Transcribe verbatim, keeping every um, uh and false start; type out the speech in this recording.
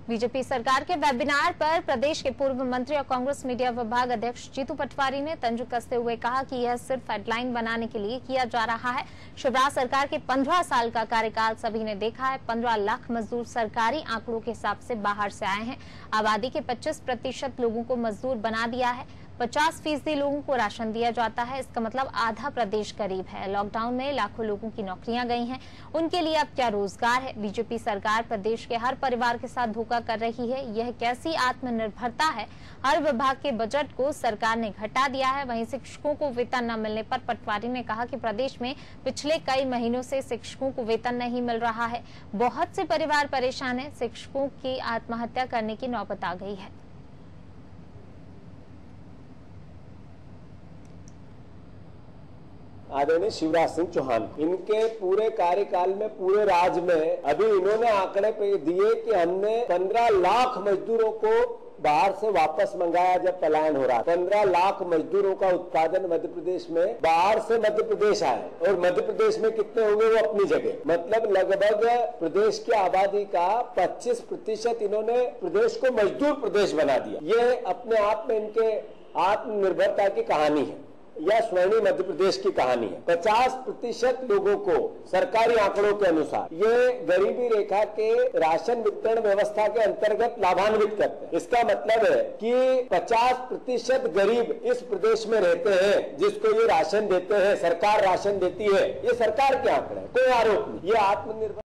BJP सरकार के webinar पर प्रदेश के पूर्व मंत्री और कांग्रेस मीडिया विभाग अध्यक्ष जीतू पटवारी ने तंज कसते हुए कहा कि यह सिर्फ हेडलाइन बनाने के लिए किया जा रहा है। शिवराज सरकार के पंद्रह साल का कार्यकाल सभी ने देखा है। पंद्रह लाख मजदूर सरकारी आंकड़ों के हिसाब से बाहर से आए हैं। आबादी के पच्चीस प्रतिशत लोगों को मजदूर बना दिया है। पचास फीसदी लोगों को राशन दिया जाता है। इसका मतलब आधा प्रदेश गरीब है। लॉकडाउन में लाखों लोगों की नौकरियां गई हैं, उनके लिए अब क्या रोजगार है? बीजेपी सरकार प्रदेश के हर परिवार के साथ धोखा कर रही है। यह कैसी आत्मनिर्भरता है? हर विभाग के बजट को सरकार ने घटा दिया है। वहीं शिक्षकों को वेतन न मिलने पर पटवारी ने कहा कि प्रदेश में पिछले कई महीनों से शिक्षकों को वेतन नहीं मिल रहा है। बहुत से परिवार परेशान है। शिक्षकों की आत्महत्या करने की नौबत आ गई है। आदरणीय शिवराज सिंह चौहान, इनके पूरे कार्यकाल में पूरे राज्य में अभी इन्होंने आंकड़े पे दिए कि हमने पंद्रह लाख मजदूरों को बाहर से वापस मंगाया जब पलायन हो रहा। पंद्रह लाख मजदूरों का उत्पादन मध्य प्रदेश में बाहर से मध्य प्रदेश आए और मध्य प्रदेश में कितने होंगे वो अपनी जगह, मतलब लगभग प्रदेश की आबादी का पच्चीस प्रतिशत इन्होंने प्रदेश को मजदूर प्रदेश बना दिया। ये अपने आप में इनके आत्मनिर्भरता की कहानी है या स्वर्णिम मध्य प्रदेश की कहानी है। पचास प्रतिशत लोगों को सरकारी आंकड़ों के अनुसार ये गरीबी रेखा के राशन वितरण व्यवस्था के अंतर्गत लाभान्वित करते हैं। इसका मतलब है कि पचास प्रतिशत गरीब इस प्रदेश में रहते हैं जिसको ये राशन देते हैं, सरकार राशन देती है। ये सरकार के आंकड़े, कोई आरोप नहीं। ये आत्मनिर्भर